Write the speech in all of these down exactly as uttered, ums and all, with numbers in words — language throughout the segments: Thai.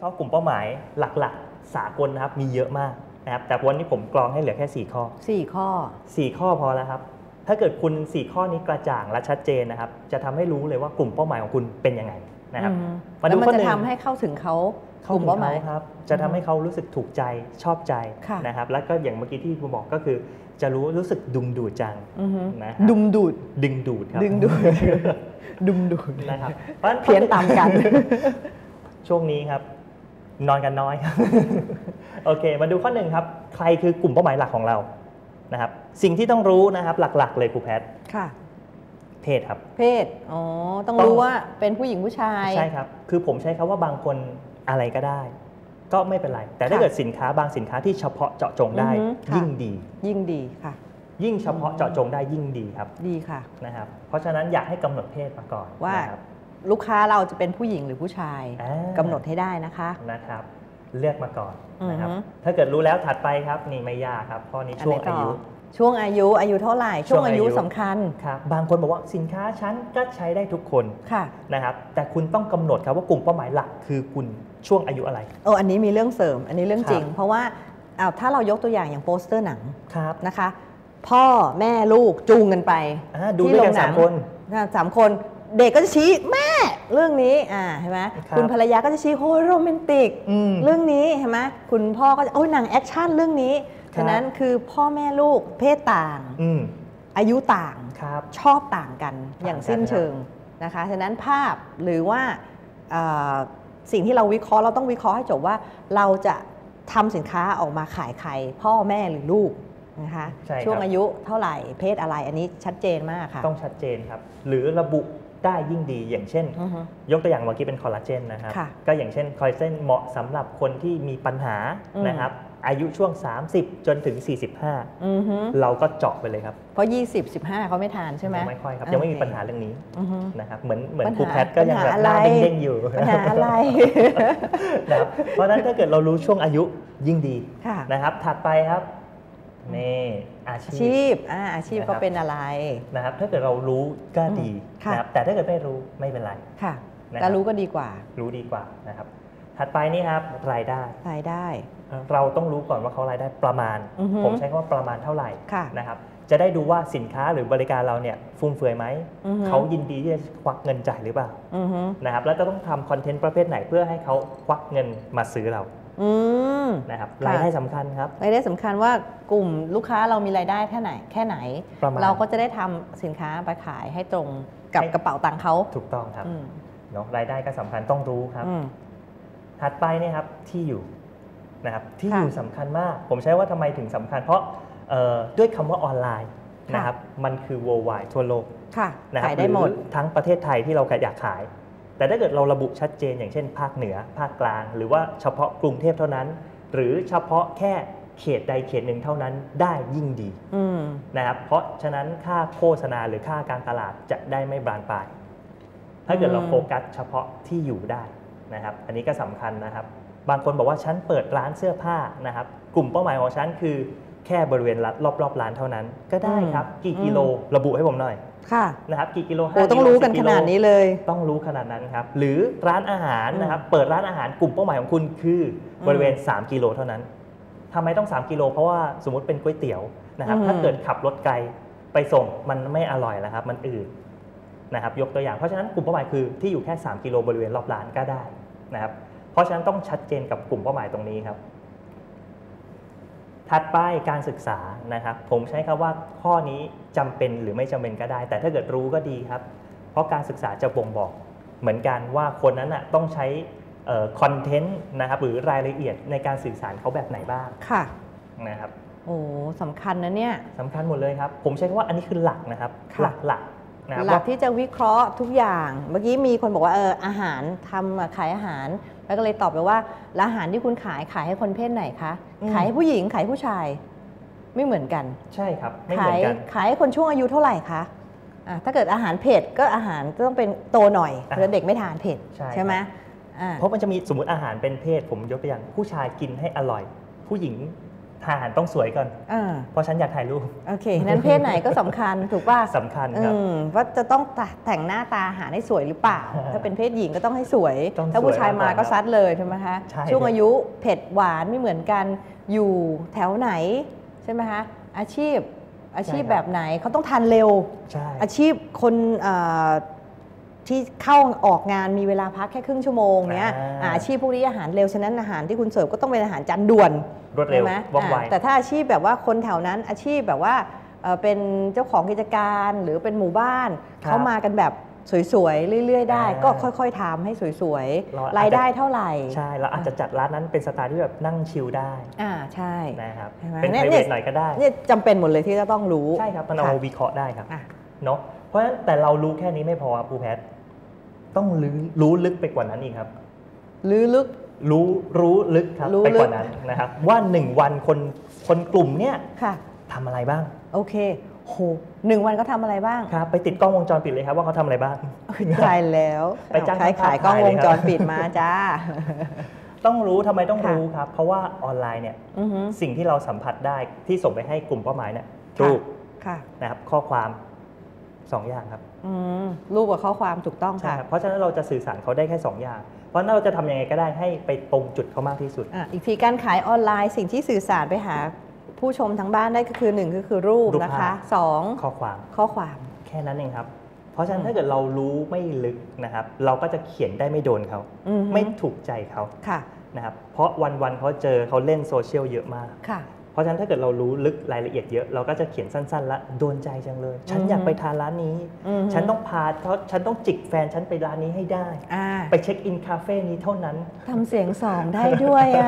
เคราะห์กลุ่มเป้าหมายหลักๆสากลนะครับมีเยอะมากนะครับแต่วันนี้ผมกรองให้เหลือแค่สี่ข้อสี่ข้อสี่ข้อพอแล้วครับถ้าเกิดคุณสี่ข้อนี้กระจ่างและชัดเจนนะครับจะทำให้รู้เลยว่ากลุ่มเป้าหมายของคุณเป็นยังไงนะครับมาดูข้อหนึ่งแล้วมันจะทำให้เข้าถึงเขากลุ่มเป้าหมายครับจะทำให้เขารู้สึกถูกใจชอบใจนะครับแล้วก็อย่างเมื่อกี้ที่คุณบอกก็คือจะรู้รู้สึกดุงดูดจังนะครับดุมดูดดึงดูดครับดึงดูดดุมดูดนะครับเพี้ยนตามกันช่วงนี้ครับนอนกันน้อยครับโอเคมาดูข้อหนึ่งครับใครคือกลุ่มเป้าหมายหลักของเรานะครับสิ่งที่ต้องรู้นะครับหลักๆเลยครูแพทค่ะเพศครับเพศอ๋อต้องรู้ว่าเป็นผู้หญิงผู้ชายใช่ครับคือผมใช้คำว่าบางคนอะไรก็ได้ก็ไม่เป็นไรแต่ถ้าเกิดสินค้าบางสินค้าที่เฉพาะเจาะจงได้ยิ่งดียิ่งดีค่ะยิ่งเฉพาะเจาะจงได้ยิ่งดีครับดีค่ะนะครับเพราะฉะนั้นอยากให้กำหนดเพศมาก่อนว่าลูกค้าเราจะเป็นผู้หญิงหรือผู้ชายกำหนดให้ได้นะคะนะครับเลือกมาก่อนนะครับถ้าเกิดรู้แล้วถัดไปครับนี่ไม่ยากครับข้อนี้ช่วงอายุช่วงอายุอายุเท่าไหร่ช่วงอายุสำคัญครับบางคนบอกว่าสินค้าชั้นก็ใช้ได้ทุกคนนะครับแต่คุณต้องกำหนดครับว่ากลุ่มเป้าหมายหลักคือคุณช่วงอายุอะไรเอออันนี้มีเรื่องเสริมอันนี้เรื่องจริงเพราะว่าเอาถ้าเรายกตัวอย่างอย่างโปสเตอร์หนังนะคะพ่อแม่ลูกจูงกันไปดูด้วยกันสามคนสามคนเด็กก็จะชี้แม่เรื่องนี้อ่าใช่ไหมคุณภรรยาก็จะชี้โอ้โรแมนติกเรื่องนี้ใช่ไหมคุณพ่อก็จะโอ้ยหนังแอคชั่นเรื่องนี้ฉะนั้นคือพ่อแม่ลูกเพศต่างอายุต่างชอบต่างกันอย่างสิ้นเชิงนะคะฉะนั้นภาพหรือว่าสิ่งที่เราวิเคราะห์เราต้องวิเคราะห์ให้จบว่าเราจะทำสินค้าออกมาขายใครพ่อแม่หรือลูกนะคะช่วงอายุเท่าไหร่เพศอะไรอันนี้ชัดเจนมากค่ะต้องชัดเจนครับหรือระบุได้ยิ่งดีอย่างเช่น uh-huh. ยกตัวอย่างเมื่อกี้เป็นคอลลาเจนนะครับก็อย่างเช่นคอลลาเจนเหมาะสำหรับคนที่มีปัญหา uh-huh. นะครับอายุช่วงสามสิบจนถึงสี่สิบห้า uh-huh. เราก็เจาะไปเลยครับเพราะยี่สิบ สิบห้าเขาไม่ทานใช่ไหมไม่ค่อยครับยังไม่มีปัญหาเรื่องนี้ uh-huh. นะครับเหมือนเหมือนครูแพทก็ยังแบบหน้าเด้งๆอยู่ปัญหาอะไรนะครับเพราะฉะนั้นถ้าเกิดเรารู้ช่วงอายุยิ่งดีนะครับถัดไปครับนี่อาชีพอ่าอาชีพเขาเป็นอะไรนะครับถ้าเกิดเรารู้ก็ดีนะครับแต่ถ้าเกิดไม่รู้ไม่เป็นไรค่ะแต่รู้ก็ดีกว่ารู้ดีกว่านะครับถัดไปนี่ครับรายได้รายได้เราต้องรู้ก่อนว่าเขารายได้ประมาณผมใช้คำว่าประมาณเท่าไหร่นะครับจะได้ดูว่าสินค้าหรือบริการเราเนี่ยฟุ่มเฟือยไหมเขายินดีที่จะควักเงินจ่ายหรือเปล่านะครับแล้วจะต้องทำคอนเทนต์ประเภทไหนเพื่อให้เขาควักเงินมาซื้อเรานะครับรายได้สำคัญครับรายได้สำคัญว่ากลุ่มลูกค้าเรามีรายได้แค่ไหนแค่ไหนเราก็จะได้ทำสินค้าไปขายให้ตรงกับกระเป๋าตังค์เขาถูกต้องครับเนาะรายได้ก็สำคัญต้องรู้ครับถัดไปเนี่ยครับที่อยู่นะครับที่อยู่สำคัญมากผมใช้ว่าทำไมถึงสำคัญเพราะด้วยคำว่าออนไลน์นะครับมันคือ worldwide ทั่วโลกขายได้หมดทั้งประเทศไทยที่เราอยากขายแต่ถ้าเกิดเราระบุชัดเจนอย่างเช่นภาคเหนือภาคกลางหรือว่าเฉพาะกรุงเทพเท่านั้นหรือเฉพาะแค่เขตใดเขตหนึ่งเท่านั้นได้ยิ่งดีนะครับเพราะฉะนั้นค่าโฆษณาหรือค่าการตลาดจะได้ไม่บานปลายถ้าเกิดเราโฟกัสเฉพาะที่อยู่ได้นะครับอันนี้ก็สำคัญนะครับบางคนบอกว่าฉันเปิดร้านเสื้อผ้านะครับกลุ่มเป้าหมายของฉันคือแค่บริเวณรอบๆร้านเท่านั้นก็ได้ครับกี่กิโลระบุให้ผมหน่อยนะครับกี่กิโลโอ้ต้องรู้กันขนาดนี้เลยต้องรู้ขนาดนั้นครับหรือร้านอาหารนะครับเปิดร้านอาหารกลุ่มเป้าหมายของคุณคือบริเวณสามกิโลเท่านั้นทำไมต้องสามกิโลเพราะว่าสมมติเป็นก๋วยเตี๋ยวนะครับถ้าเกิดขับรถไกลไปส่งมันไม่อร่อยแล้วครับมันอืดนะครับยกตัวอย่างเพราะฉะนั้นกลุ่มเป้าหมายคือที่อยู่แค่สามกิโลบริเวณรอบร้านก็ได้นะครับเพราะฉะนั้นต้องชัดเจนกับกลุ่มเป้าหมายตรงนี้ครับถัดไปการศึกษานะครับผมใช้คำว่าข้อนี้จำเป็นหรือไม่จำเป็นก็ได้แต่ถ้าเกิดรู้ก็ดีครับเพราะการศึกษาจะบ่งบอกเหมือนกันว่าคนนั้นนะต้องใช้คอนเทนต์นะครับหรือรายละเอียดในการสื่อสารเขาแบบไหนบ้างค่ะนะครับโอ้สำคัญนะเนี่ยสำคัญหมดเลยครับผมใช้คำว่าอันนี้คือหลักนะครับหลักหลักหลักที่จะวิเคราะห์ทุกอย่างเมื่อกี้มีคนบอกว่าเอออาหารทำขายอาหารแล้วก็เลยตอบไปว่าอาหารที่คุณขายขายให้คนเพศไหนคะขายให้ผู้หญิงขายผู้ชายไม่เหมืมือนกันใช่ครับไม่เหมือนกันขายให้คนช่วงอายุเท่าไหร่คะะถ้าเกิดอาหารเผ็ดก็อาหารต้องเป็นโตหน่อยเพราะเด็กไม่ทานเผ็ดใช่ไหมเพราะมันจะมีสมมติอาหารเป็นเพศผมยกตัวอย่างผู้ชายกินให้อร่อยผู้หญิงทหารต้องสวยก่อนอ่าเพราะฉันอยากถ่ายรูปโอเคนั้นเพศไหนก็สำคัญถูกป่ะสำคัญครับอืมว่าจะต้องแต่งหน้าตาหาให้สวยหรือเปล่า ถ้าเป็นเพศหญิงก็ต้องให้สวยต้องถ้าผู้ชายมาสวยก็ซัดเลยใช่ไหมคะใช่ช่วงอายุเผ็ดหวานไม่เหมือนกันอยู่แถวไหนใช่ไหมคะอาชีพอาชีพแบบไหนเขาต้องทานเร็วใช่อาชีพคนเอ่อที่เข้าออกงานมีเวลาพักแค่ครึ่งชั่วโมงเนี้ยอ่าอาชีพพวกนี้อาหารเร็วฉะนั้นอาหารที่คุณเสิร์ฟก็ต้องเป็นอาหารจานด่วนรวดเร็วใช่ไหมว่องไวอ่าแต่ถ้าอาชีพแบบว่าคนแถวนั้นอาชีพแบบว่าเอ่อเป็นเจ้าของกิจการหรือเป็นหมู่บ้านครับเขามากันแบบสวยๆเรื่อยๆได้อ่าก็ค่อยๆทำให้สวยเราอาจจะๆรายได้เท่าไหร่ใช่เราอาจจะจัดร้านนั้นเป็นสไตล์ที่แบบนั่งชิลได้อ่าใช่นะครับใช่ไหมเป็นเนี่ไพยรเวทหน่อยก็ได้เนี่ยจำเป็นหมดเลยที่จะต้องรู้ใช่ครับมันเอาค่ะวิเคราะห์ได้ครับอ่ะเนาะเพราะฉะนั้นแต่เรารู้แค่นี้ไม่พอครับครูแพทย์ต้องรู้รู้ลึกไปกว่านั้นอีกครับลือลึกรู้รู้ลึกครับรู้ไปลึกกว่านั้นนะครับ ว่าหนึ่งวันคนคนกลุ่มเนี้ยค่ะทำอะไรบ้างโอเคโหหนึ่งวันเขาทำอะไรบ้างครับไปติดกล้องวงจรปิดเลยครับว่าเขาทำอะไรบ้างตายแล้วไปจ้างขายขายกล้องวงจรปิดมาจ้าต้องรู้ทำไมต้องค่ะรู้ครับ เพราะว่าออนไลน์เนี่ยอือฮึสิ่งที่เราสัมผัสได้ที่ส่งไปให้กลุ่มเป้าหมายเนี่ยค่ะรูปค่ะนะครับข้อความสองอย่างครับอืมรูปกับข้อความถูกต้องใช่ค่ะครับเพราะฉะนั้นเราจะสื่อสารเขาได้แค่สองอย่าง เพราะฉะนั้นเราจะทำยังไงก็ได้ให้ไปตรงจุดเขามากที่สุดอ่ะอีกทีการขายออนไลน์สิ่งที่สื่อสารไปหาผู้ชมทั้งบ้านได้ก็คือหนึ่งก็คือรูปรูปนะคะภาพสองข้อความข้อความแค่นั้นเองครับ เพราะฉะนั้อืนมถ้าเกิดเรารู้ไม่ลึกนะครับ เราก็จะเขียนได้ไม่โดนเขาอือฮึไม่ถูกใจเขาค่ะนะครับเพราะวันๆเขาเจอเขาเล่นโซเชียลเยอะมากค่ะเพราะฉะนั้นถ้าเกิดเรารู้ลึกรายละเอียดเยอะเราก็จะเขียนสั้นๆ และโดนใจจังเลย ฉันอือฮึอยากไปทานร้านนี้อือฮึฉันต้องพาเขาฉันต้องจิกแฟนฉันไปร้านนี้ให้ได้อ่าไปเช็คอินคาเฟ่นี้เท่านั้นทำเสียงสองได้ด้วยอ่ะ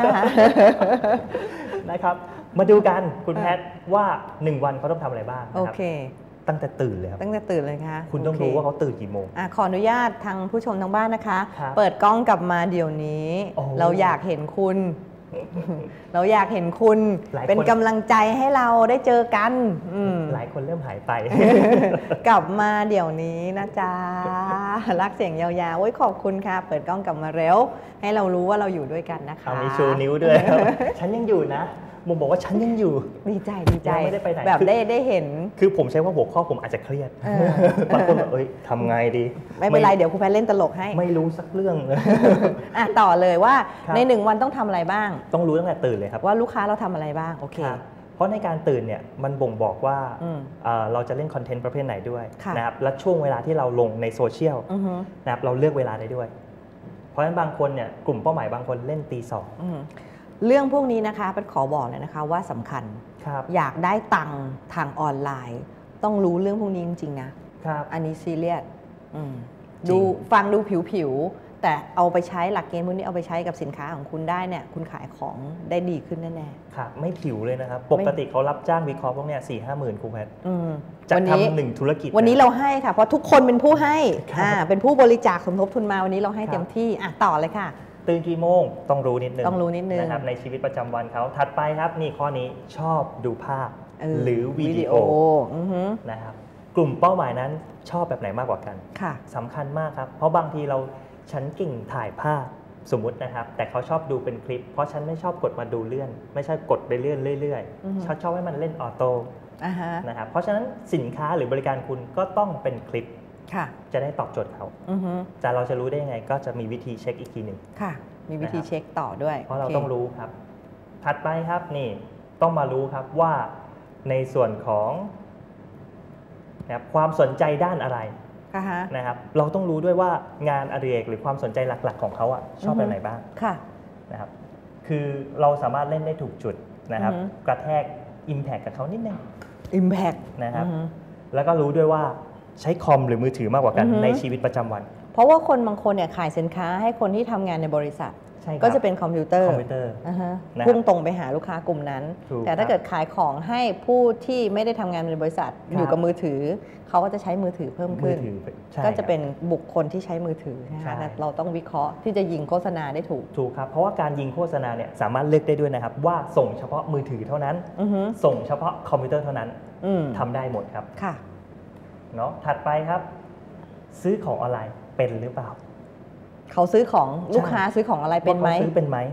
นะครับ มาดูกันคุณแพทย์ว่าหนึ่งวันเขาต้องทำอะไรบ้างโอนะครับเคตั้งแต่ตื่นเลยครับตั้งแต่ตื่นเลยค่ะคุณต้องโเรู้ว่าเขาตื่นกี่โมงอ่ะขออนุญาตทางผู้ชมทางบ้านนะคะครับเปิดกล้องกลับมาเดี๋ยวนี้โอ้เราอยากเห็นคุณ เราอยากเห็นคุณหลายคนเป็นกำลังใจให้เราได้เจอกันอืมหลายคนเริ่มหายไปกลับมาเดี๋ยวนี้นะจ๊ะ รักเสียงยาวๆโอ้ยขอบคุณค่ะ เปิดกล้องกลับมาเร็ว ให้เรารู้ว่าเราอยู่ด้วยกันนะคะเอามีชูนิ้วด้วยครับ ฉันยังอยู่นะมุมบอกว่าฉันยังอยู่ดีใจดีใจยังไม่ได้ไปไหนแบบคือได้ได้เห็นคือผมใช้ว่าหัวข้อผมอาจจะเครียดเออบางคนแบบเอ้ยทำไงดีไม่เป็นไรเดี๋ยวครูแพทเล่นตลกให้ไม่รู้สักเรื่องอ่ะต่อเลยว่าครับในหนึ่งวันต้องทำอะไรบ้างต้องรู้ตั้งแต่ตื่นเลยครับว่าลูกค้าเราทำอะไรบ้างโอเคครับเพราะในการตื่นเนี่ยมันบ่งบอกว่าอืมเอ่อเราจะเล่นคอนเทนต์ประเภทไหนด้วยค่ะนะครับและช่วงเวลาที่เราลงในโซเชียลอือฮึนะครับเราเลือกเวลาได้ด้วย เพราะฉะนั้นบางคนเนี่ยกลุ่มเป้าหมายบางคนเล่นตีสองอืมเรื่องพวกนี้นะคะเป็นขอบอกเลยนะคะว่าสำคัญครับอยากได้ตังค์ทางออนไลน์ ต้องรู้เรื่องพวกนี้จริงๆนะครับ อันนี้ซีเรียสอืมจริงดูฟังดูผิวๆแต่เอาไปใช้หลักเกณฑ์พวกนี้เอาไปใช้กับสินค้าของคุณได้เนี่ยคุณขายของได้ดีขึ้นแน่ครับไม่ผิวเลยนะครับ ปกติเขารับจ้างวิเคราะห์พวกเนี้ยสี่ห้าหมื่นครูแพทย์ๆอืมจะวันนี้ทำหนึ่งธุรกิจวันนี้ะเราให้ค่ะ เพราะทุกคนเป็นผู้ให้ครับอ่าเป็นผู้บริจาคสมทบทุนมาวันนี้เราให้ครับเต็มที่อ่ะต่อเลยค่ะตื่นกี่โมงต้องรู้นิดนึงต้องรู้นิดนึงนะครับในชีวิตประจำวันเขาถัดไปครับนี่ข้อนี้ชอบดูภาพเออหรือวิดีโออือฮึนะครับกลุ่มเป้าหมายนั้นชอบแบบไหนมากกว่ากันค่ะสำคัญมากครับ เพราะบางทีเราฉันเก่งถ่ายภาพสมมุตินะครับ แต่เขาชอบดูเป็นคลิป เพราะฉันไม่ชอบกดมาดูเลื่อน ไม่ใช่กดไปเลื่อนเรื่อยอือฮึๆชอบชอบให้มันเล่นออโต้อ่าฮะนะครับเพราะฉะนั้นสินค้าหรือบริการคุณก็ต้องเป็นคลิปค่ะจะได้ตอบโจทย์เขาอือฮึแต่เราจะรู้ได้ยังไง ก็จะมีวิธีเช็คอีกทีหนึ่งค่ะ มีวิธีนะครับเช็คต่อด้วยเพราะเราโคต้องรู้ครับ ถัดไปครับนี่ต้องมารู้ครับว่าในส่วนของนะครับความสนใจด้านอะไรค่ะฮะนะครับเราต้องรู้ด้วยว่างานอดิเรกหรือความสนใจหลักๆของเขาอะชอบอือฮึแบบไหนบ้างค่ะนะครับคือเราสามารถเล่นได้ถูกจุดนะครับอือฮึกระแทก Impact กับเขานิดนึง Impact นะครับอือฮึแล้วก็รู้ด้วยว่าใช้คอมหรือมือถือมากกว่ากันอือฮึในชีวิตประจำวันเพราะว่าคนบางคนเนี่ยขายสินค้าให้คนที่ทำงานในบริษัทใช่ครับก็จะเป็นคอมพิวเตอร์คอมพิวเตอร์อ่าฮะนะครับพุ่งตรงไปหาลูกค้ากลุ่มนั้นถูกแต่ถ้าครับเกิดขายของให้ผู้ที่ไม่ได้ทำงานในบริษัทครับอยู่กับมือถือ เขาก็จะใช้มือถือเพิ่มมืขึ้อน ถือใช่ก็จะครับเป็นบุคคลที่ใช้มือถือนะใช่คะแต่เราต้องวิเคราะห์ที่จะยิงโฆษณาได้ถูกถูกครับ เพราะว่าการยิงโฆษณาเนี่ยสามารถเลือกได้ด้วยนะครับ ว่าส่งเฉพาะมือถือเท่านั้นอือฮึส่งเฉพาะคอมพิวเตอร์เท่านั้นอืมทำได้หมดครับค่ะเนาะถัดไปครับ ซื้อของออนไลน์เป็นหรือเปล่าเขาซื้อของลูกค้าซื้อของอะไรเป็นไหมว่าขาซื้อเป็นไหม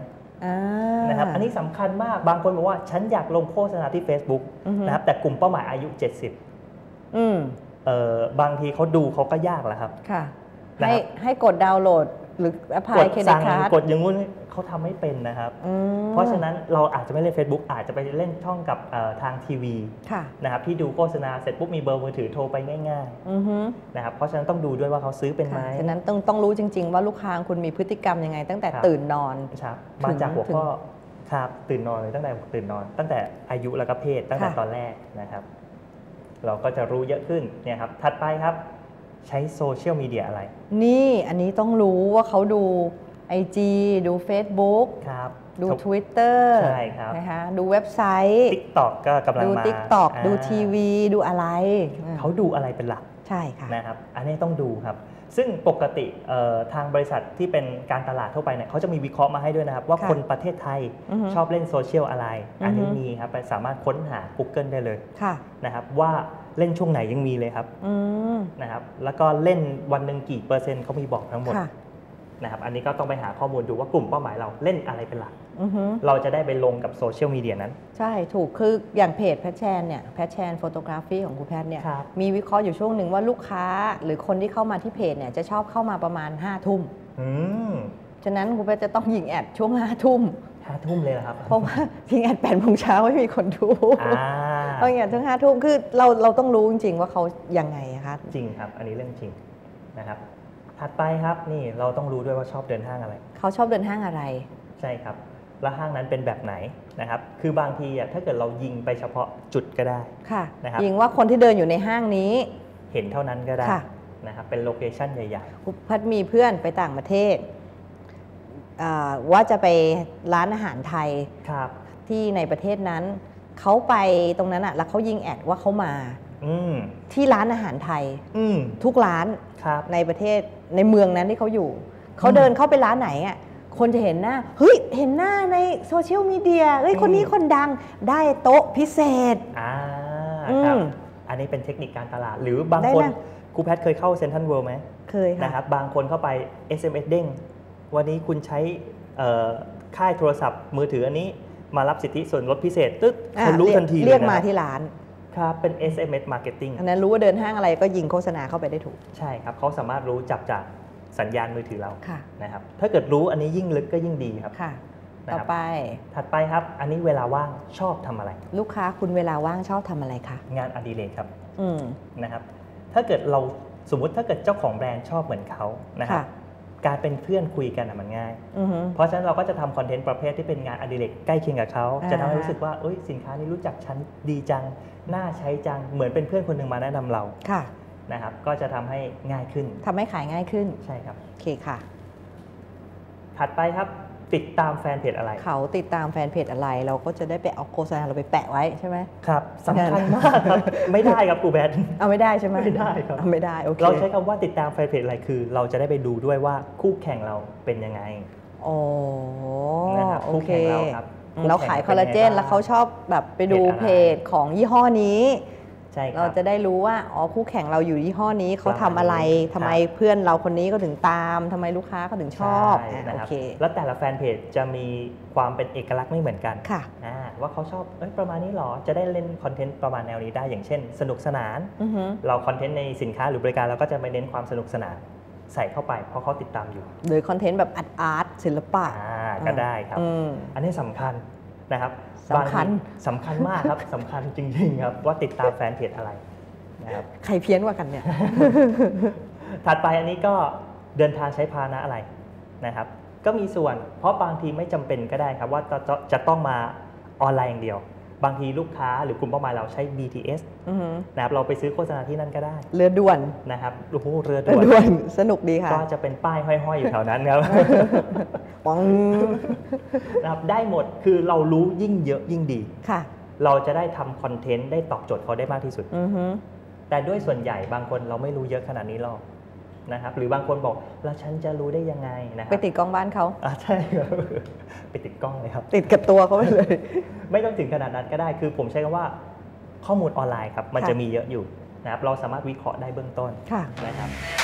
นะครับอันนี้สำคัญมากบางคนบอกว่าฉันอยากลงโฆษณาที่ Facebook นะครับแต่กลุ่มเป้าหมายอายุเจ็ดสิบอืมเอ่อบางทีเขาดูเขาก็ยากแล้วครับค่ะให้ให้กดดาวน์โหลดหรือแอปพลายเครดิตการ์ดกดอย่างงู้นเขาทำไม่เป็นนะครับเพราะฉะนั้นเราอาจจะไม่เล่น Facebook อาจจะไปเล่นช่องกับทางทีวีนะครับที่ดูโฆษณาเสร็จปุ๊บมีเบอร์มือถือโทรไปง่ายๆนะครับเพราะฉะนั้นต้องดูด้วยว่าเขาซื้อเป็นไหมฉะนั้นต้องต้องรู้จริงๆว่าลูกค้าคุณมีพฤติกรรมยังไงตั้งแต่ตื่นนอนครับมาจากหัวข้อครับตื่นนอนเลยตั้งแต่ตื่นนอนตั้งแต่อายุแล้วก็เพศตั้งแต่ตอนแรกนะครับเราก็จะรู้เยอะขึ้นเนี่ยครับถัดไปครับใช้โซเชียลมีเดียอะไรนี่อันนี้ต้องรู้ว่าเขาดู ไอ จี ดู Facebook ครับดู Twitter ใช่ครับนะคะดูเว็บไซต์ TikTok ก็กำลังมาดู TikTok ดูทีวีดูอะไรเขาดูอะไรเป็นหลักใช่ค่ะนะครับอันนี้ต้องดูครับซึ่งปกติทางบริษัทที่เป็นการตลาดทั่วไปเนี่ยเขาจะมีวิเคราะห์มาให้ด้วยนะครับว่าคนประเทศไทยชอบเล่นโซเชียลอะไรอันนี้มีครับไปสามารถค้นหา Google ได้เลยนะครับว่าเล่นช่วงไหนยังมีเลยครับนะครับแล้วก็เล่นวันหนึ่งกี่เปอร์เซ็นต์เขามีบอกทั้งหมดนะครับอันนี้ก็ต้องไปหาข้อมูลดูว่ากลุ่มเป้าหมายเราเล่นอะไรเป็นหลักเราจะได้ไปลงกับโซเชียลมีเดียนั้นใช่ถูกคืออย่างเพจแพทแชนเนี่ยแพทแชนโฟโตกราฟีของครูแพทเนี่ยมีวิเคราะห์อยู่ช่วงหนึ่งว่าลูกค้าหรือคนที่เข้ามาที่เพจเนี่ยจะชอบเข้ามาประมาณห้าทุ่มฉะนั้นครูแพทจะต้องยิงแอดช่วงห้าทุ่มห้าทุ่มเลยเหรอครับเพราะว่ายิงแอดแปดโมงเช้าไม่มีคนดูเพราะอย่างถึงห้าทุ่มคือเราเราต้องรู้จริงๆว่าเขายังไงคะจริงครับอันนี้เรื่องจริงนะครับถัดไปครับนี่เราต้องรู้ด้วยว่าชอบเดินห้างอะไรเขาชอบเดินห้างอะไรใช่ครับแล้วห้างนั้นเป็นแบบไหนนะครับคือบางทีอ่ะถ้าเกิดเรายิงไปเฉพาะจุดก็ได้ค่ะนะครับยิงว่าคนที่เดินอยู่ในห้างนี้เห็นเท่านั้นก็ได้นะครับเป็นโลเคชั่นใหญ่ๆพัดมีเพื่อนไปต่างประเทศว่าจะไปร้านอาหารไทยที่ในประเทศนั้นเขาไปตรงนั้นอ่ะแล้วเขายิงแอดว่าเขามาที่ร้านอาหารไทยทุกร้านในประเทศในเมืองนั้นที่เขาอยู่เขาเดินเข้าไปร้านไหนอ่ะคนจะเห็นหน้าเฮ้ยเห็นหน้าในโซเชียลมีเดียเฮ้ยคนนี้คนดังได้โต๊ะพิเศษอ่าครับอันนี้เป็นเทคนิคการตลาดหรือบางคนครูแพทเคยเข้าเซ็นทรัลเวิลด์ไหมเคยค่ะนะครับบางคนเข้าไป เอส เอ็ม เอส เด้งวันนี้คุณใช้ค่ายโทรศัพท์มือถืออันนี้มารับสิทธิส่วนลดพิเศษตึ๊ดคนรู้ทันทีเรียกมาที่ร้านครับเป็น เอส เอ็ม เอส Marketing อันนั้นรู้ว่าเดินห้างอะไรก็ยิงโฆษณาเข้าไปได้ถูกใช่ครับเขาสามารถรู้จับจากสัญญาณมือถือเรานะครับถ้าเกิดรู้อันนี้ยิ่งลึกก็ยิ่งดีครับค่ะต่อไปถัดไปครับอันนี้เวลาว่างชอบทำอะไรลูกค้าคุณเวลาว่างชอบทำอะไรคะงานอดิเรกครับนะครับถ้าเกิดเราสมมุติถ้าเกิดเจ้าของแบรนด์ชอบเหมือนเขานะครับการเป็นเพื่อนคุยกันมันง่ายเพราะฉะนั้นเราก็จะทำคอนเทนต์ประเภทที่เป็นงานอดิเรกใกล้เคียงกับเขาจะทำให้รู้สึกว่าเอ้ยสินค้านี้รู้จักฉันดีจังน่าใช้จังเหมือนเป็นเพื่อนคนหนึ่งมาแนะนำเราค่ะนะครับก็จะทำให้ง่ายขึ้นทำให้ขายง่ายขึ้นใช่ครับโอเคค่ะถัดไปครับติดตามแฟนเพจอะไรเขาติดตามแฟนเพจอะไรเราก็จะได้ไปเอาโฆษณาเราไปแปะไว้ใช่ไหมครับสำคัญมากครับไม่ได้ครับครูแบทเอาไม่ได้ใช่ไหมไม่ได้ครับไม่ได้โอเคเราใช้คำว่าติดตามแฟนเพจอะไรคือเราจะได้ไปดูด้วยว่าคู่แข่งเราเป็นยังไงอ๋อนะครับคู่แข่งเราครับเราขายคอลลาเจนแล้วเขาชอบแบบไปดูเพจของยี่ห้อนี้เราจะได้รู้ว่าอ๋อคู่แข่งเราอยู่ยี่ห้อนี้เขาทำอะไรทำไมเพื่อนเราคนนี้ก็ถึงตามทำไมลูกค้าก็ถึงชอบโอเคแล้วแต่ละแฟนเพจจะมีความเป็นเอกลักษณ์ไม่เหมือนกันค่ะว่าเขาชอบเอ้ยประมาณนี้หรอจะได้เล่นคอนเทนต์ประมาณแนวนี้ได้อย่างเช่นสนุกสนานเราคอนเทนต์ในสินค้าหรือบริการเราก็จะไปเน้นความสนุกสนานใส่เข้าไปเพราะเขาติดตามอยู่โดยคอนเทนต์แบบอาร์ตอาร์ตศิลปะก็ได้ครับอันนี้สำคัญนะครับสำคัญสำคัญมากครับสำคัญจริงๆครับว่าติดตามแฟนเพจอะไรนะครับใครเพี้ยนกว่ากันเนี่ยถัดไปอันนี้ก็เดินทางใช้พาหนะอะไรนะครับก็มีส่วนเพราะบางทีไม่จำเป็นก็ได้ครับว่าจะจะต้องมาออนไลน์อย่างเดียวบางทีลูกค้าหรือกลุ่มเป้าหมายเราใช้ บี ที เอส นะครับเราไปซื้อโฆษณาที่นั่นก็ได้เรือด่วนนะครับโอ้โหเรือด่วนสนุกดีค่ะก็จะเป็นป้ายห้อยๆอยู่แถวนั้นครับปังนะครับได้หมดคือเรารู้ยิ่งเยอะยิ่งดีค่ะเราจะได้ทำคอนเทนต์ได้ตอบโจทย์เขาได้มากที่สุดแต่ด้วยส่วนใหญ่บางคนเราไม่รู้เยอะขนาดนี้หรอกนะครับหรือบางคนบอกแล้วฉันจะรู้ได้ยังไงนะไปติดกล้องบ้านเขาอ่าใช่ครับไปติดกล้องเลยครับติดกับตัวเขาไปเลยไม่ต้องถึงขนาดนั้นก็ได้คือผมใช้คำว่าข้อมูลออนไลน์ครับมันจะมีเยอะอยู่นะครับเราสามารถวิเคราะห์ได้เบื้องต้นนะครับ